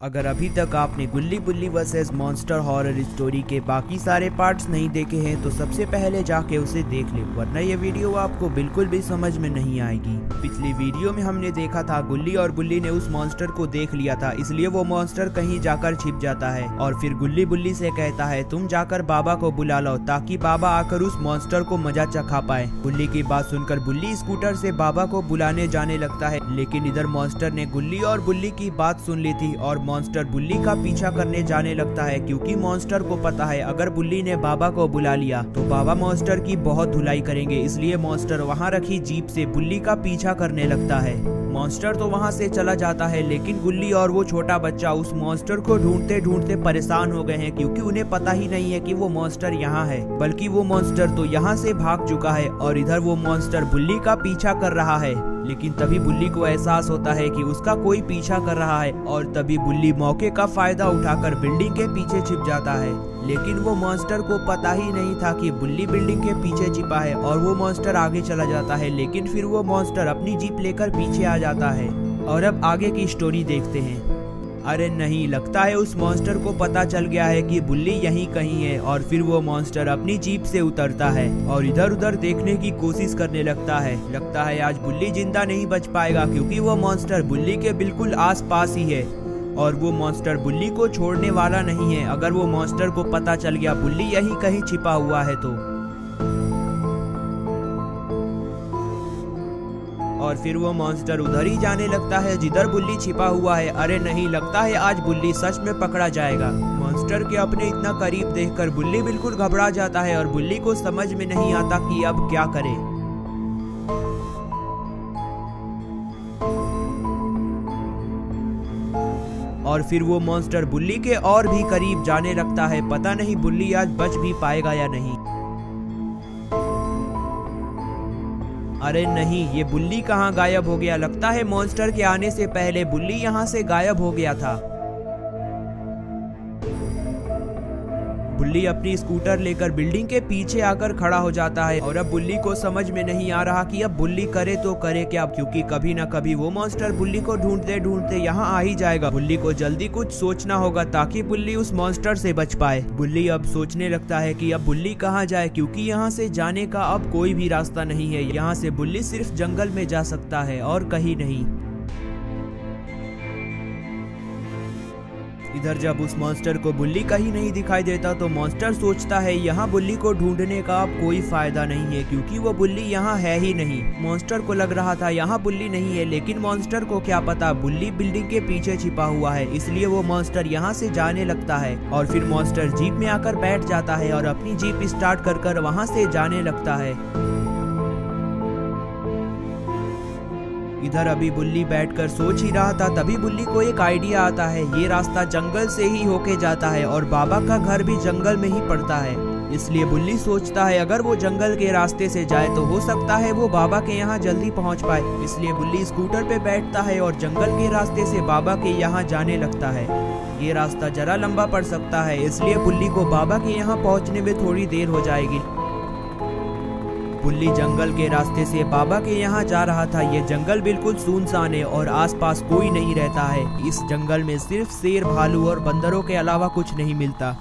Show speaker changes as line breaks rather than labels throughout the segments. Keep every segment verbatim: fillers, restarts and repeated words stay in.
अगर अभी तक आपने Gulli Bulli versus monster horror story के बाकी सारे पार्ट्स नहीं देखे हैं तो सबसे पहले जाके उसे देख ले, वरना ये वीडियो आपको बिल्कुल भी समझ में नहीं आएगी। पिछली वीडियो में हमने देखा था गुल्ली और बुल्ली ने उस मॉन्स्टर को देख लिया था, इसलिए वो मॉन्स्टर कहीं जाकर छिप जाता है और फिर गुल्ली बुल्ली से कहता है तुम जाकर बाबा को बुला लो ताकि बाबा आकर उस मॉन्स्टर को मजा चखा पाए। बुल्ली की बात सुनकर बुल्ली स्कूटर से बाबा को बुलाने जाने लगता है, लेकिन इधर मॉन्स्टर ने गुल्ली और बुल्ली की बात सुन ली थी और मॉन्स्टर बुल्ली का पीछा करने जाने लगता है, क्योंकि मॉन्स्टर को पता है अगर बुल्ली ने बाबा को बुला लिया तो बाबा मॉन्स्टर की बहुत धुलाई करेंगे। इसलिए मॉन्स्टर वहां रखी जीप से बुल्ली का पीछा करने लगता है। मॉन्स्टर तो वहां से चला जाता है, लेकिन गुल्ली और वो छोटा बच्चा उस मॉन्स्टर को ढूंढते ढूंढते परेशान हो गए हैं, क्योंकि उन्हें पता ही नहीं है कि वो मॉन्स्टर यहाँ है, बल्कि वो मॉन्स्टर तो यहाँ से भाग चुका है और इधर वो मॉन्स्टर बुल्ली का पीछा कर रहा है। लेकिन तभी बुल्ली को एहसास होता है कि उसका कोई पीछा कर रहा है और तभी बुल्ली मौके का फायदा उठाकर बिल्डिंग के पीछे छिप जाता है। लेकिन वो मॉन्स्टर को पता ही नहीं था कि बुल्ली बिल्डिंग के पीछे छिपा है और वो मॉन्स्टर आगे चला जाता है, लेकिन फिर वो मॉन्स्टर अपनी जीप लेकर पीछे आ जाता है। और अब आगे की स्टोरी देखते हैं। अरे नहीं, लगता है उस मॉन्स्टर को पता चल गया है कि बुल्ली यहीं कहीं है और फिर वो मॉन्स्टर अपनी जीप से उतरता है और इधर उधर देखने की कोशिश करने लगता है। लगता है आज बुल्ली जिंदा नहीं बच पाएगा, क्योंकि वो मॉन्स्टर बुल्ली के बिल्कुल आस पास ही है और वो मॉन्स्टर बुल्ली को छोड़ने वाला नहीं है। अगर वो मॉन्स्टर को पता चल गया बुल्ली यहीं कहीं छिपा हुआ है तो। और फिर वो मॉन्स्टर उधर ही जाने लगता है जिधर बुल्ली छिपा हुआ है। अरे नहीं, लगता है आज बुल्ली सच में पकड़ा जाएगा। मॉन्स्टर के अपने इतना करीब देखकर बुल्ली बिल्कुल घबरा जाता है और बुल्ली को समझ में नहीं आता कि अब क्या करे। और फिर वो मॉन्स्टर बुल्ली के और भी करीब जाने लगता है। पता नहीं बुल्ली आज बच भी पाएगा या नहीं। अरे नहीं, ये बुल्ली कहाँ गायब हो गया? लगता है मॉन्स्टर के आने से पहले बुल्ली यहाँ से गायब हो गया था। बुल्ली अपनी स्कूटर लेकर बिल्डिंग के पीछे आकर खड़ा हो जाता है और अब बुल्ली को समझ में नहीं आ रहा कि अब बुल्ली करे तो करे क्या, क्योंकि कभी ना कभी वो मॉन्स्टर बुल्ली को ढूंढते ढूंढते यहाँ आ ही जाएगा। बुल्ली को जल्दी कुछ सोचना होगा ताकि बुल्ली उस मॉन्स्टर से बच पाए। बुल्ली अब सोचने लगता है कि अब बुल्ली कहाँ जाए, क्योंकि यहाँ से जाने का अब कोई भी रास्ता नहीं है। यहाँ से बुल्ली सिर्फ जंगल में जा सकता है और कहीं नहीं। इधर जब उस मॉन्स्टर को बुल्ली कहीं नहीं दिखाई देता तो मॉन्स्टर सोचता है यहाँ बुल्ली को ढूंढने का अब कोई फायदा नहीं है, क्योंकि वो बुल्ली यहाँ है ही नहीं। मॉन्स्टर को लग रहा था यहाँ बुल्ली नहीं है, लेकिन मॉन्स्टर को क्या पता बुल्ली बिल्डिंग के पीछे छिपा हुआ है। इसलिए वो मॉन्स्टर यहाँ से जाने लगता है और फिर मॉन्स्टर जीप में आकर बैठ जाता है और अपनी जीप स्टार्ट कर कर वहाँ से जाने लगता है। इधर अभी बुल्ली बैठकर सोच ही रहा था, तभी बुल्ली को एक आइडिया आता है। ये रास्ता जंगल से ही होके जाता है और बाबा का घर भी जंगल में ही पड़ता है। इसलिए बुल्ली सोचता है अगर वो जंगल के रास्ते से जाए तो हो सकता है वो बाबा के यहाँ जल्दी पहुँच पाए। इसलिए बुल्ली स्कूटर पे बैठता है और जंगल के रास्ते से बाबा के यहाँ जाने लगता है। ये रास्ता जरा लंबा पड़ सकता है, इसलिए बुल्ली को बाबा के यहाँ पहुँचने में थोड़ी देर हो जाएगी। बुल्ली जंगल के रास्ते से बाबा के यहाँ जा रहा था। ये जंगल बिल्कुल सुनसान है और आसपास कोई नहीं रहता है। इस जंगल में सिर्फ शेर, भालू और बंदरों के अलावा कुछ नहीं मिलता।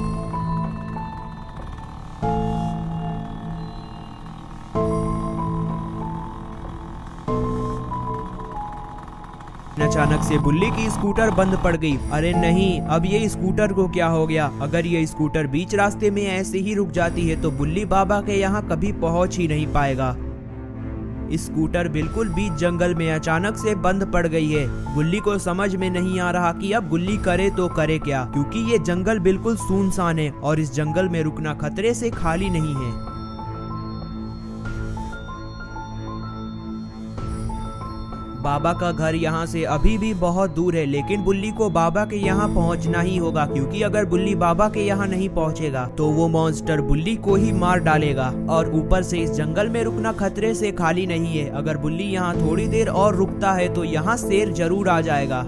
अचानक से बुल्ली की स्कूटर बंद पड़ गई। अरे नहीं, अब ये स्कूटर को क्या हो गया? अगर ये स्कूटर बीच रास्ते में ऐसे ही रुक जाती है तो बुल्ली बाबा के यहाँ कभी पहुँच ही नहीं पाएगा। स्कूटर बिल्कुल बीच जंगल में अचानक से बंद पड़ गई है। बुल्ली को समझ में नहीं आ रहा कि अब बुल्ली करे तो करे क्या, क्योंकि ये जंगल बिल्कुल सुनसान है और इस जंगल में रुकना खतरे से खाली नहीं है। बाबा का घर यहाँ से अभी भी बहुत दूर है, लेकिन बुल्ली को बाबा के यहाँ पहुँचना ही होगा, क्योंकि अगर बुल्ली बाबा के यहाँ नहीं पहुँचेगा तो वो मॉन्स्टर बुल्ली को ही मार डालेगा। और ऊपर से इस जंगल में रुकना खतरे से खाली नहीं है। अगर बुल्ली यहाँ थोड़ी देर और रुकता है तो यहाँ शेर जरूर आ जाएगा।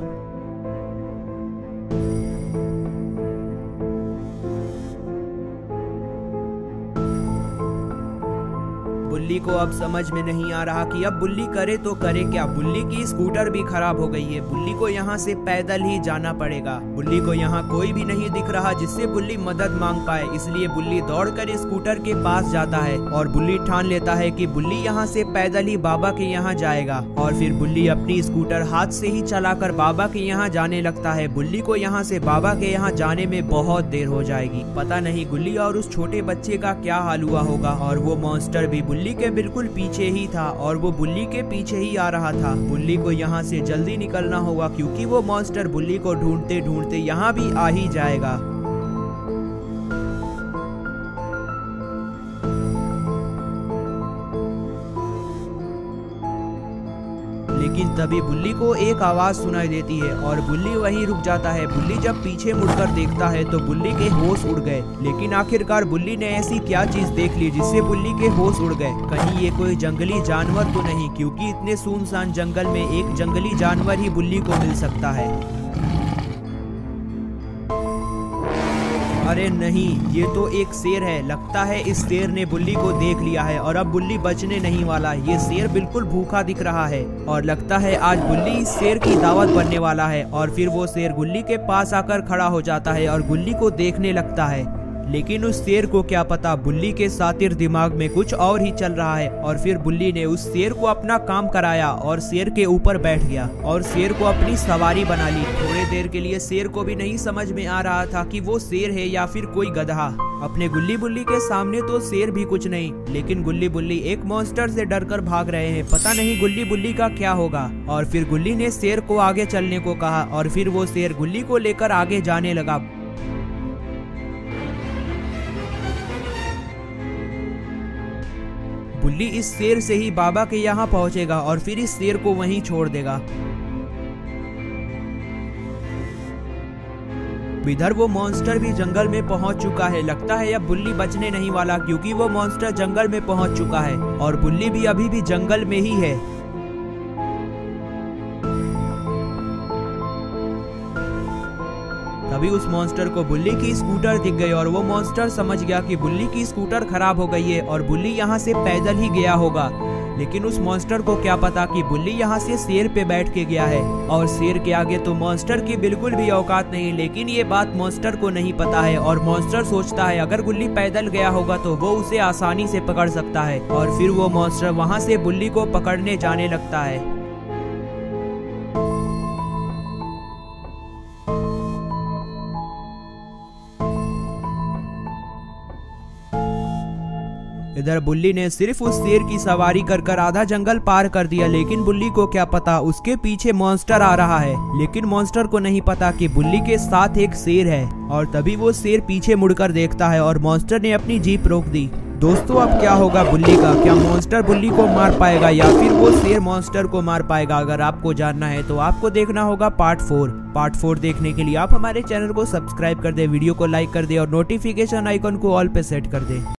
बुल्ली
बुल्ली को अब समझ में नहीं आ रहा कि अब बुल्ली करे तो करे क्या। बुल्ली की स्कूटर भी खराब हो गई है, बुल्ली को यहाँ से पैदल ही जाना पड़ेगा। बुल्ली को यहाँ कोई भी नहीं दिख रहा जिससे बुल्ली मदद मांग पाए, इसलिए बुल्ली दौड़कर स्कूटर के पास जाता है और बुल्ली ठान लेता है कि बुल्ली यहाँ से पैदल ही बाबा के यहाँ जाएगा। और फिर बुल्ली अपनी स्कूटर हाथ से ही चलाकर बाबा के यहाँ जाने लगता है। बुल्ली को यहाँ से बाबा के यहाँ जाने में बहुत देर हो जाएगी। पता नहीं गुल्ली और उस छोटे बच्चे का क्या हाल हुआ होगा। और वो मॉन्स्टर भी बुल्ली के बिल्कुल पीछे ही था और वो बुल्ली के पीछे ही आ रहा था। बुल्ली को यहाँ से जल्दी निकलना होगा क्योंकि वो मॉन्स्टर बुल्ली को ढूंढते ढूंढते यहाँ भी आ ही जाएगा। लेकिन तभी बुल्ली को एक आवाज सुनाई देती है और बुल्ली वहीं रुक जाता है। बुल्ली जब पीछे मुड़कर देखता है तो बुल्ली के होश उड़ गए। लेकिन आखिरकार बुल्ली ने ऐसी क्या चीज देख ली जिससे बुल्ली के होश उड़ गए। कहीं ये कोई जंगली जानवर तो नहीं, क्योंकि इतने सुनसान जंगल में एक जंगली जानवर ही बुल्ली को मिल सकता है। अरे नहीं, ये तो एक शेर है। लगता है इस शेर ने बुल्ली को देख लिया है और अब बुल्ली बचने नहीं वाला। ये शेर बिल्कुल भूखा दिख रहा है और लगता है आज बुल्ली इस शेर की दावत बनने वाला है। और फिर वो शेर गुल्ली के पास आकर खड़ा हो जाता है और गुल्ली को देखने लगता है। लेकिन उस शेर को क्या पता बुल्ली के सातिर दिमाग में कुछ और ही चल रहा है। और फिर बुल्ली ने उस शेर को अपना काम कराया और शेर के ऊपर बैठ गया और शेर को अपनी सवारी बना ली। थोड़ी देर के लिए शेर को भी नहीं समझ में आ रहा था कि वो शेर है या फिर कोई गधा। अपने गुल्ली बुल्ली के सामने तो शेर भी कुछ नहीं, लेकिन गुल्ली बुल्ली एक मॉन्स्टर से डरकर भाग रहे हैं। पता नहीं गुल्ली बुल्ली का क्या होगा। और फिर गुल्ली ने शेर को आगे चलने को कहा और फिर वो शेर गुल्ली को लेकर आगे जाने लगा। बुल्ली इस शेर से ही बाबा के यहाँ पहुंचेगा और फिर इस शेर को वहीं छोड़ देगा। इधर वो मॉन्स्टर भी जंगल में पहुंच चुका है। लगता है अब बुल्ली बचने नहीं वाला क्योंकि वो मॉन्स्टर जंगल में पहुंच चुका है और बुल्ली भी अभी भी जंगल में ही है। तभी उस मॉन्स्टर को बुल्ली की स्कूटर दिख गई और वो मॉन्स्टर समझ गया कि बुल्ली की स्कूटर खराब हो गई है और बुल्ली यहाँ से पैदल ही गया होगा। लेकिन उस मॉन्स्टर को क्या पता कि बुल्ली यहाँ से शेर पे बैठ के गया है और शेर के आगे तो मॉन्स्टर की बिल्कुल भी औकात नहीं। लेकिन ये बात मॉन्स्टर को नहीं पता है और मॉन्स्टर सोचता है अगर बुल्ली पैदल गया होगा तो वो उसे आसानी से पकड़ सकता है। और फिर वो मॉन्स्टर वहाँ से बुल्ली को पकड़ने जाने लगता है। इधर बुल्ली ने सिर्फ उस शेर की सवारी कर कर आधा जंगल पार कर दिया। लेकिन बुल्ली को क्या पता उसके पीछे मॉन्स्टर आ रहा है। लेकिन मॉन्स्टर को नहीं पता कि बुल्ली के साथ एक शेर है। और तभी वो शेर पीछे मुड़कर देखता है और मॉन्स्टर ने अपनी जीप रोक दी। दोस्तों अब क्या होगा बुल्ली का? क्या मॉन्स्टर बुल्ली को मार पाएगा या फिर वो शेर मॉन्स्टर को मार पाएगा? अगर आपको जानना है तो आपको देखना होगा पार्ट फोर। पार्ट फोर देखने के लिए आप हमारे चैनल को सब्सक्राइब कर दे, वीडियो को लाइक कर दे और नोटिफिकेशन आइकन को ऑल पे सेट कर दे।